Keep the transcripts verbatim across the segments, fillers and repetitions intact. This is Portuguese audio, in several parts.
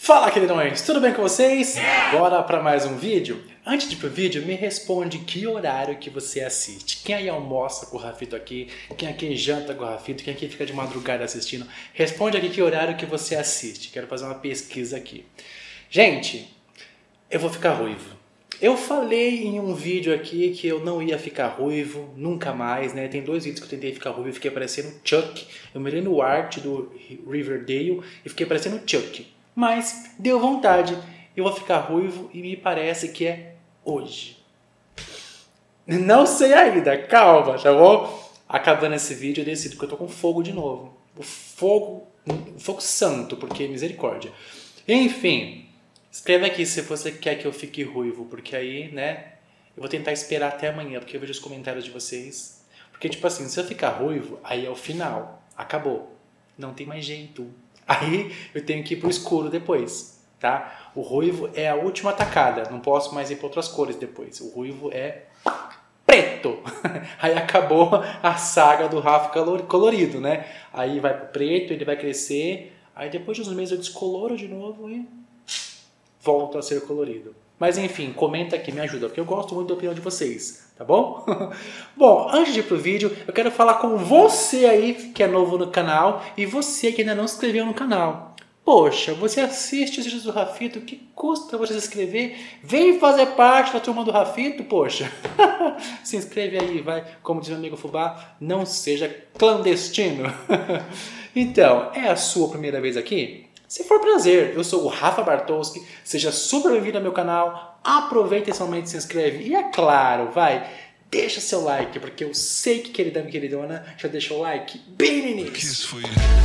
Fala, queridões! Tudo bem com vocês? Bora para mais um vídeo? Antes de ir pro vídeo, me responde que horário que você assiste. Quem aí almoça com o Rafito aqui? Quem aqui janta com o Rafito? Quem aqui fica de madrugada assistindo? Responde aqui que horário que você assiste. Quero fazer uma pesquisa aqui. Gente, eu vou ficar ruivo. Eu falei em um vídeo aqui que eu não ia ficar ruivo, nunca mais, né? Tem dois vídeos que eu tentei ficar ruivo e fiquei parecendo Chuck. Eu mirei no art do Riverdale e fiquei parecendo Chuck. Mas deu vontade, eu vou ficar ruivo e me parece que é hoje. Não sei ainda, calma, tá bom? Acabando esse vídeo eu decido que eu tô com fogo de novo. O fogo, o fogo santo, porque misericórdia. Enfim, escreve aqui se você quer que eu fique ruivo, porque aí, né, eu vou tentar esperar até amanhã, porque eu vejo os comentários de vocês. Porque, tipo assim, se eu ficar ruivo, aí é o final, acabou, não tem mais jeito. Aí eu tenho que ir pro escuro depois, tá? O ruivo é a última tacada, não posso mais ir para outras cores depois. O ruivo é preto. Aí acabou a saga do Rafa colorido, né? Aí vai pro preto, ele vai crescer, aí depois de uns meses eu descoloro de novo e volto a ser colorido. Mas enfim, comenta aqui, me ajuda, porque eu gosto muito da opinião de vocês, tá bom? Bom, antes de ir pro vídeo, eu quero falar com você aí que é novo no canal e você que ainda não se inscreveu no canal. Poxa, você assiste os vídeos do Rafito, que custa você se inscrever? Vem fazer parte da turma do Rafito, poxa. Se inscreve aí, vai, como diz meu amigo Fubá, não seja clandestino. Então, é a sua primeira vez aqui? Se for prazer, eu sou o Rafa Bartowski, seja super bem-vindo ao meu canal, aproveita esse momento e se inscreve. E é claro, vai, deixa seu like, porque eu sei que queridão e queridona já deixou o like bem no início.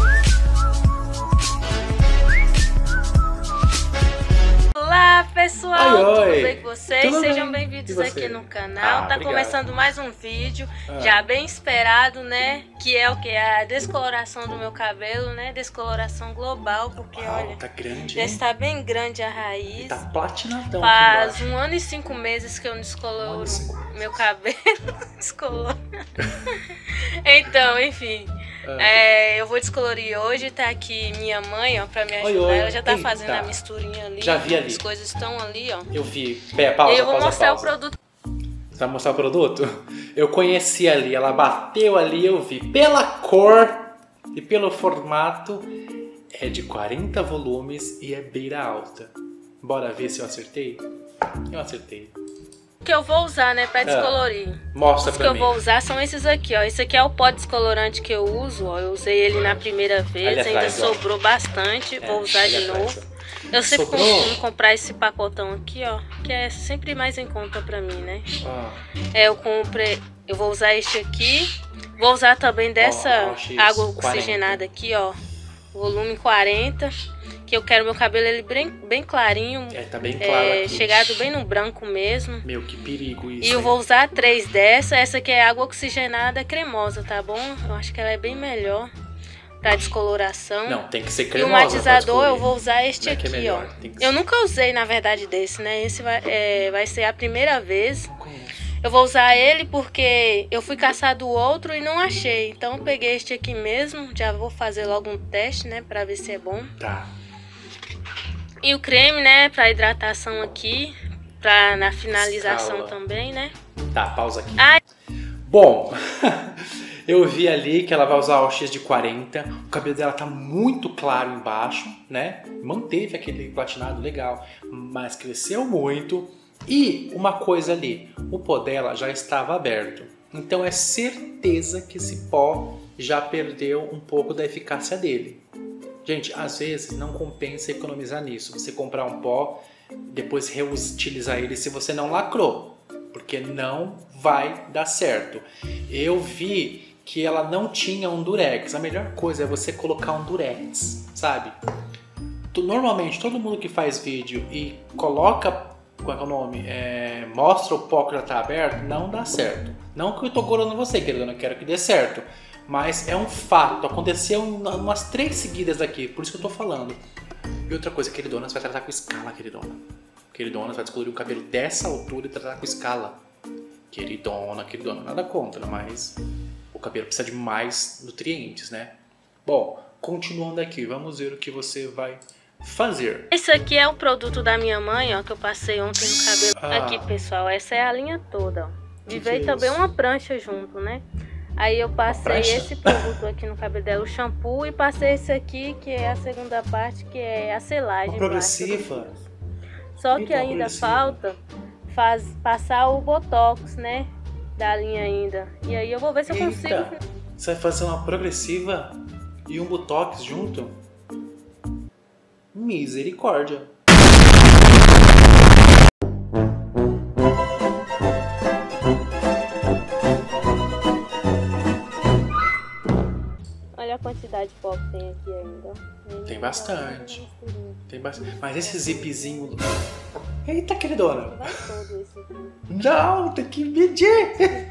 Olá pessoal, oi, oi. tudo bem com vocês? Tudo Sejam bem. bem-vindos aqui no canal. Ah, tá obrigado. Começando mais um vídeo, ah. já bem esperado, né? Que é o que? A descoloração do meu cabelo, né? Descoloração global, porque Uau, olha, tá grande, já hein? está bem grande a raiz. E tá platinadão. Faz um ano e cinco meses que eu não descoloro um meu cabelo. Descoloro. Então, enfim. Ah. É, eu vou descolorir hoje, tá aqui minha mãe, ó, pra me ajudar. Oi, oi. Ela já tá Eita. fazendo a misturinha ali. Já vi ali. As coisas estão ali, ó. Eu vi. Pera, pausa, e eu vou pausa, mostrar pausa. o produto. Você vai mostrar o produto? Eu conheci ali, ela bateu ali, eu vi. Pela cor e pelo formato, é de quarenta volumes e é beira alta. Bora ver se eu acertei? Eu acertei. Que eu vou usar, né, pra descolorir. Mostra Os pra que mim. eu vou usar são esses aqui, ó. Esse aqui é o pó descolorante que eu uso, ó. Eu usei ele na primeira vez, Ali ainda atrás, ó. sobrou bastante. É, vou usar ali de atrás, novo. ó. Eu sempre Sobrou? costumo comprar esse pacotão aqui, ó, que é sempre mais em conta pra mim, né? Ah. É, eu comprei, eu vou usar este aqui. Vou usar também dessa Ó, ó, água oxigenada aqui, ó. Volume quarenta. Que eu quero meu cabelo ele bem, bem clarinho. É, tá bem claro é, aqui. chegado bem no branco mesmo. Meu, que perigo isso. E eu hein? vou usar três dessa. Essa aqui é água oxigenada cremosa, tá bom? Eu acho que ela é bem melhor pra descoloração. Não, tem que ser E cremosa. o matizador eu vou usar este Não é que é aqui, melhor, ó. tem que Eu ser. nunca usei, na verdade, desse, né? Esse vai, é, vai ser a primeira vez. Não conheço. Eu vou usar ele porque eu fui caçar do outro e não achei. Então eu peguei este aqui mesmo. Já vou fazer logo um teste, né? Pra ver se é bom. Tá. E o creme, né? Pra hidratação aqui. Pra na finalização Escala. também, né? Tá, pausa aqui. Ai. Bom, eu vi ali que ela vai usar o X de quarenta. O cabelo dela tá muito claro embaixo, né? Manteve aquele platinado legal, mas cresceu muito. E uma coisa ali, o pó dela já estava aberto. Então é certeza que esse pó já perdeu um pouco da eficácia dele. Gente, às vezes não compensa economizar nisso. Você comprar um pó, depois reutilizar ele se você não lacrou. Porque não vai dar certo. Eu vi que ela não tinha um durex. A melhor coisa é você colocar um durex, sabe? Normalmente todo mundo que faz vídeo e coloca, qual é o nome? É, mostra o pó que já está aberto, não dá certo. Não que eu tô gorando você, querido, eu não quero que dê certo. Mas é um fato, aconteceu umas três seguidas aqui, por isso que eu tô falando. E outra coisa, queridona, você vai tratar com escala, queridona. Queridona, você vai descolorir um cabelo dessa altura e tratar com escala. Queridona, queridona, nada contra, mas o cabelo precisa de mais nutrientes, né? Bom, continuando aqui, vamos ver o que você vai fazer. Esse aqui é o produto da minha mãe, ó, que eu passei ontem no cabelo. Ah. Aqui, pessoal, essa é a linha toda, ó. E Que veio que é também isso? uma prancha junto, né? Aí eu passei prancha? esse produto aqui no cabelo dela, o shampoo, e passei esse aqui, que é a segunda parte, que é a selagem. Uma progressiva? Só que Eita, uma ainda progressiva. falta faz, passar o botox, né? Da linha ainda. E aí eu vou ver se eu consigo. Eita, você vai fazer uma progressiva e um botox junto? Misericórdia. Olha a quantidade de pó que tem aqui ainda. ó. Tem bastante. Tem bastante. Mas esse zipzinho... Eita, queridona. Vai todo esse aqui. Não, tem que medir.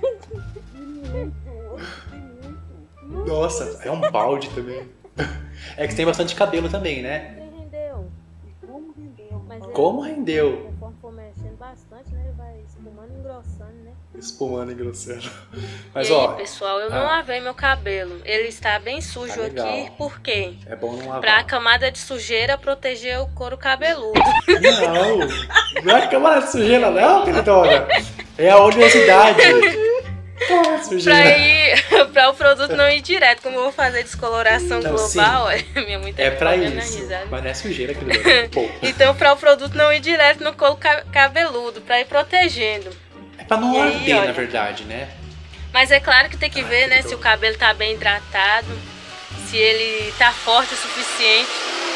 Nossa, é um balde também. É que tem bastante cabelo também, né? Ele rendeu. Como rendeu? Mas ele, Como rendeu? conforme for mexendo bastante, né? Ele vai espumando e engrossando, né? Espumando e grossando. Mas e ó, aí, pessoal, eu não ah. lavei meu cabelo. Ele está bem sujo Tá legal. aqui. Por quê? é bom não lavar. Pra camada de sujeira proteger o couro cabeludo. Não, não é câmara de sujeira não, queridona. É a oleosidade. Câmara de pra, sujeira. ir, pra o produto não ir direto. Como eu vou fazer descoloração Então, global, olha, minha mãe tá É pra olhando a isso. risada. Mas não é sujeira, queridona. Pô. Então, pra o produto não ir direto no couro ca- cabeludo, pra ir protegendo. É pra não E aí, arder, olha. na verdade, né? Mas é claro que tem que Ai, ver, que né, dor. se o cabelo tá bem hidratado, se ele tá forte o suficiente.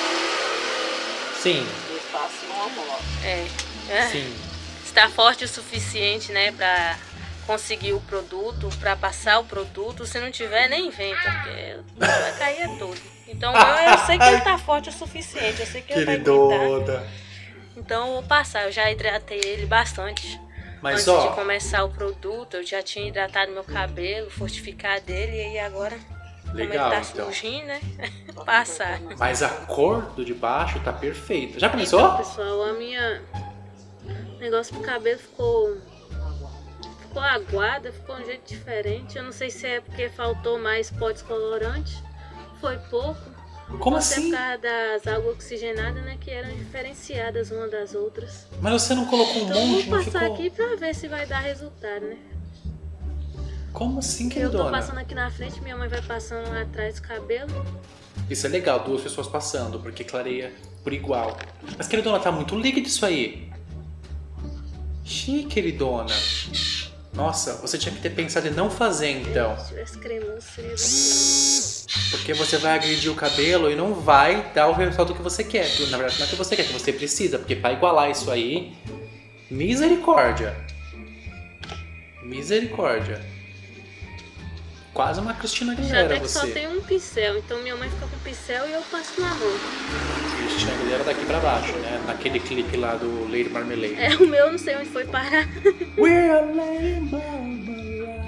Sim, É, é. sim. Se tá forte o suficiente, né, pra conseguir o produto, pra passar o produto. Se não tiver, nem vem, porque vai cair é todo. Então, eu, eu sei que ele tá forte o suficiente, eu sei que ele vai aguentar. Queridona. Então, eu vou passar. Eu já hidratei ele bastante. Mas Antes ó, de começar o produto, eu já tinha hidratado meu cabelo, fortificado ele, e aí agora, legal como ele tá então. sujinho, né, passar. Mas a cor do de baixo tá perfeita. Já Então, começou? pessoal, a minha... O negócio do cabelo ficou... Ficou aguada, ficou de um jeito diferente. Eu não sei se é porque faltou mais pó descolorante, foi pouco. Como Ou se é assim? por causa das águas oxigenadas, né, que eram diferenciadas uma das outras. Mas você não colocou um Então, monte, vou não passar ficou? aqui pra ver se vai dar resultado, né. Como assim, Eu tô queridona? passando aqui na frente, minha mãe vai passando lá atrás do cabelo. Isso é legal, duas pessoas passando, porque clareia por igual. Mas, queridona, tá muito líquido isso aí. Xiii, queridona. Nossa, você tinha que ter pensado em não fazer, então. Se tivesse cremoso, seria bem. Porque você vai agredir o cabelo e não vai dar o resultado que você quer. Na verdade, não é que você quer, é que você precisa. Porque pra igualar isso aí, misericórdia. Misericórdia. Quase uma Cristina Já Aguilera até que só você. tem um pincel, então minha mãe fica com o pincel e eu passo na mão. Cristina Aguilera daqui pra baixo, né? Naquele clipe lá do Lady Marmalade. É, o meu não sei onde foi parar. We're Lady Marmalade.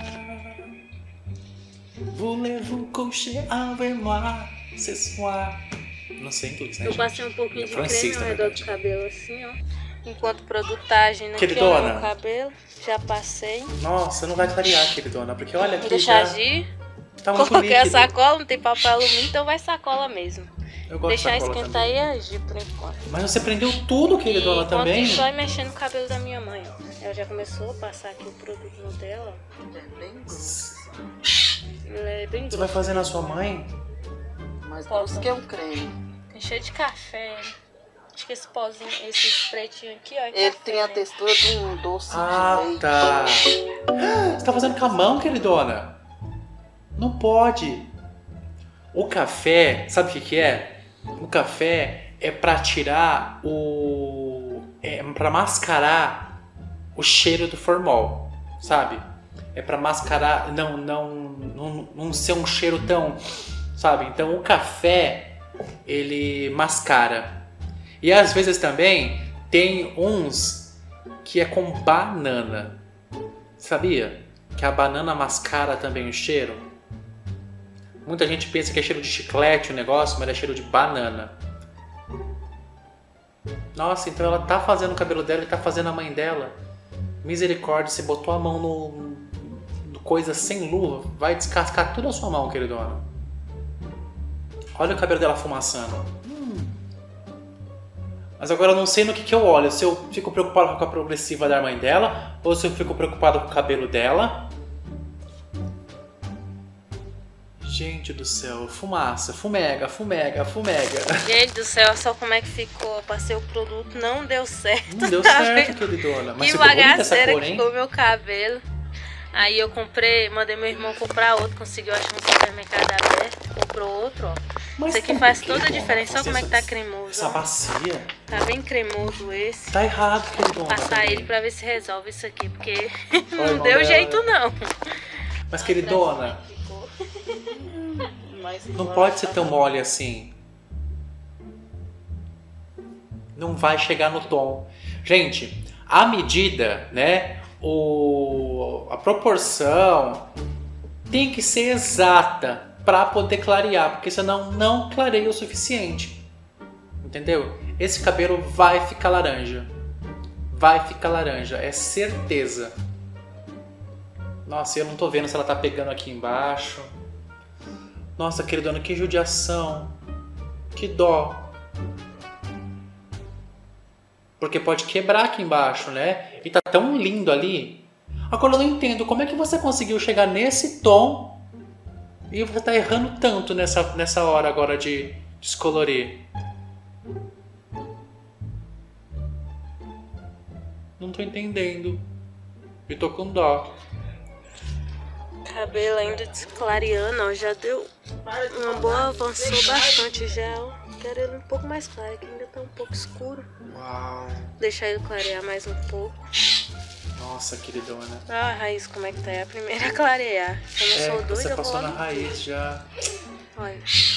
Voulez-vous coucher avec moi ce soir? Não sei inglês, né, Eu gente? passei um pouquinho É de francês, creme na ao redor verdade. do cabelo, assim, ó. Enquanto o produto tá agindo aqui Queridona. ó, no meu cabelo. Já passei. Nossa, não vai clarear, queridona, porque olha Vou aqui deixar já agir. tá muito Coloquei a líquido. sacola, não tem papel alumínio, então vai sacola mesmo. Eu gosto Deixar de sacola esquentar também. e agir por enquanto. Mas você prendeu tudo, E queridona, enquanto também? isso, vai mexendo no cabelo da minha mãe, ó. Ela já começou a passar aqui o produto no dela, ó. É bem grosso. Ele é bem Você vai grosso. fazer na sua mãe? Mas Posso. grosso que é um creme. Tem cheio de café. Acho que esse pozinho, esses pretinhos aqui, ó. É Ele café, tem a né? textura de um doce Ah, de leite. tá. Você tá fazendo com a mão, queridona? Não pode. O café, sabe o que que é? O café é pra tirar o... É pra mascarar o cheiro do formol, sabe? É pra mascarar, não, não, não, não ser um cheiro tão... Sabe? Então o café, ele mascara. E às vezes também tem uns que é com banana. Sabia? Que a banana mascara também o cheiro. Muita gente pensa que é cheiro de chiclete o negócio, mas é cheiro de banana. Nossa, então ela tá fazendo o cabelo dela e tá fazendo a mãe dela. Misericórdia, você botou a mão no, no coisa sem luva, vai descascar toda a sua mão, queridona. Olha o cabelo dela fumaçando. Hum. Mas agora eu não sei no que, que eu olho. Se eu fico preocupado com a progressiva da mãe dela, ou se eu fico preocupado com o cabelo dela. Gente do céu, fumaça, fumega, fumega, fumega. Gente do céu, só como é que ficou. Eu passei o produto, não deu certo. Não deu tá certo, vendo? queridona. Mas Que ficou bonita essa bagaceira cor, que hein? ficou meu cabelo. Aí eu comprei, mandei meu irmão comprar outro, conseguiu achar um supermercado aberto, comprou outro, ó. Mas Isso aqui por faz quê, toda a dona? diferença. Olha como é que tá Essa- cremoso, Essa ó. bacia Tá bem cremoso esse. tá errado, queridona. Passar também. ele pra ver se resolve isso aqui, porque Olha, não irmão deu dela. jeito não. Mas, queridona, Mas não igual pode essa- ser tão mole assim. Não vai chegar no tom. Gente, a medida, né? O, a proporção tem que ser exata para poder clarear, porque senão não clareia o suficiente. Entendeu? Esse cabelo vai ficar laranja. Vai ficar laranja, é certeza. Nossa, eu não tô vendo se ela tá pegando aqui embaixo. Nossa, queridona, que judiação. Que dó. Porque pode quebrar aqui embaixo, né? E tá tão lindo ali. Agora eu não entendo como é que você conseguiu chegar nesse tom e você tá errando tanto nessa, nessa hora agora de descolorir. Não tô entendendo. E tô com dó. Cabelo ainda desclareando, ó, já deu uma boa, avançou bastante já, ó. Quero ele um pouco mais claro, que ainda tá um pouco escuro. Uau. Deixar ele clarear mais um pouco. Nossa, queridona. Ah, a raiz como é que tá? É a primeira a clarear. Eu não É, sou doida, você eu vou passou na logo. raiz já. Olha.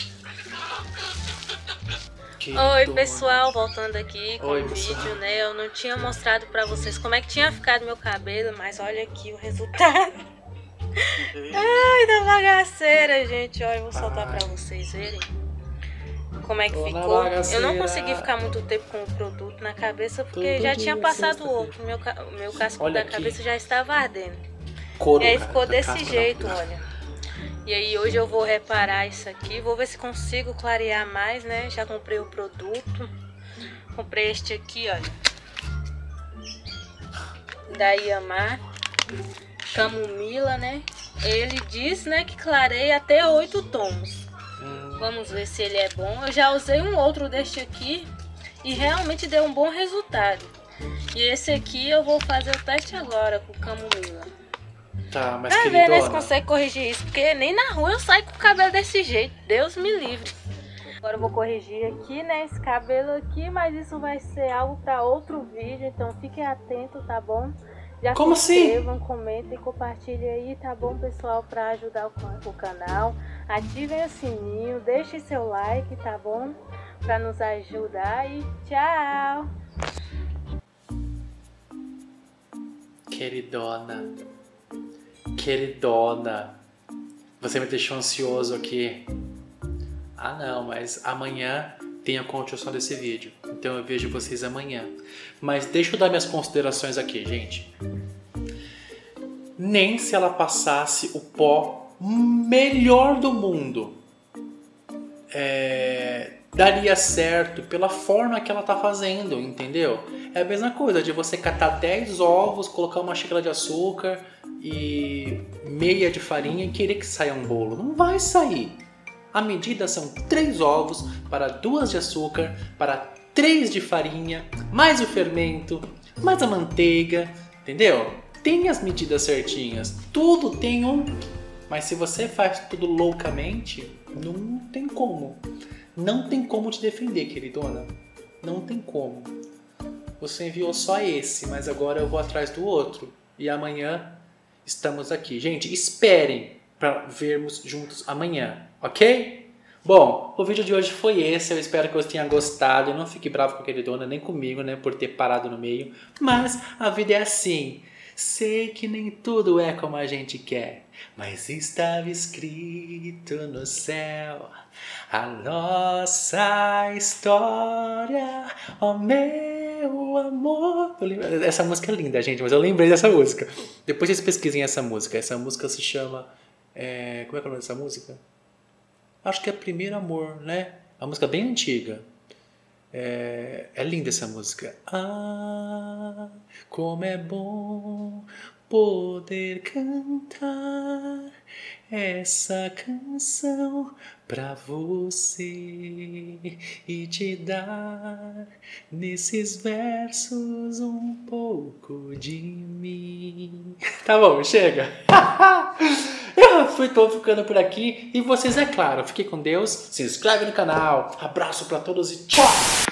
Queridona. Oi, pessoal, voltando aqui com Oi, o pessoal. vídeo, né? Eu não tinha mostrado pra vocês como é que tinha ficado meu cabelo, mas olha aqui o resultado. Ai, da bagaceira, gente. Olha, eu vou soltar Ai. pra vocês verem como é que Tô na ficou. Eu bagaceira. não consegui ficar muito tempo com o produto na cabeça porque Todo já dia, tinha passado o sexta-feira. outro. Meu, ca- o meu casco Olha da aqui. cabeça já estava ardendo. Couro, E aí cara, ficou da desse casca não. jeito, olha. E aí hoje eu vou reparar isso aqui. Vou ver se consigo clarear mais, né? Já comprei o produto. Comprei este aqui, olha. Da Yamar. Camomila, né? Ele diz, né, que clareia até oito tons. Hum, Vamos ver se ele é bom. Eu já usei um outro deste aqui e realmente deu um bom resultado. E esse aqui eu vou fazer o teste agora com camomila. tá, mas Pra ver, né, se queridona. consegue corrigir isso. Porque nem na rua eu saio com o cabelo desse jeito. Deus me livre. Agora eu vou corrigir aqui, né, esse cabelo aqui. Mas isso vai ser algo para outro vídeo. Então fiquem atentos, tá bom? Já Como se assim? inscrevam, comentem, compartilhem aí, tá bom, pessoal? Para ajudar o, can- o canal. Ativem o sininho, deixem seu like, tá bom? Para nos ajudar e tchau! Queridona. Queridona. Você me deixou ansioso aqui. Ah não, mas amanhã tem a continuação desse vídeo. Então eu vejo vocês amanhã. Mas deixa eu dar minhas considerações aqui, gente. Nem se ela passasse o pó melhor do mundo, é, daria certo pela forma que ela tá fazendo, entendeu? É a mesma coisa de você catar dez ovos, colocar uma xícara de açúcar e meia de farinha e querer que saia um bolo. Não vai sair. A medida são três ovos para duas de açúcar, para três de farinha, mais o fermento, mais a manteiga, entendeu? Tem as medidas certinhas, tudo tem um. Mas se você faz tudo loucamente, não tem como. Não tem como te defender, queridona. Não tem como. Você enviou só esse, mas agora eu vou atrás do outro. E amanhã estamos aqui. Gente, esperem para vermos juntos amanhã, ok? Bom, o vídeo de hoje foi esse. Eu espero que você tenha gostado. Não fique bravo com a queridona, nem comigo, né, por ter parado no meio. Mas a vida é assim. Sei que nem tudo é como a gente quer, mas estava escrito no céu a nossa história, ó meu amor. Eu lembro- Essa música é linda, gente, mas eu lembrei dessa música. Depois vocês pesquisem essa música. Essa música se chama... é, Como é que é o nome dessa música? Acho que é Primeiro Amor, né? É uma música bem antiga. É, é linda essa música. Ah, como é bom poder cantar essa canção pra você e te dar nesses versos um pouco de mim. Tá bom, chega. Eu fui, tô ficando por aqui e vocês, é claro, fiquem com Deus, se inscreve no canal, abraço pra todos e tchau!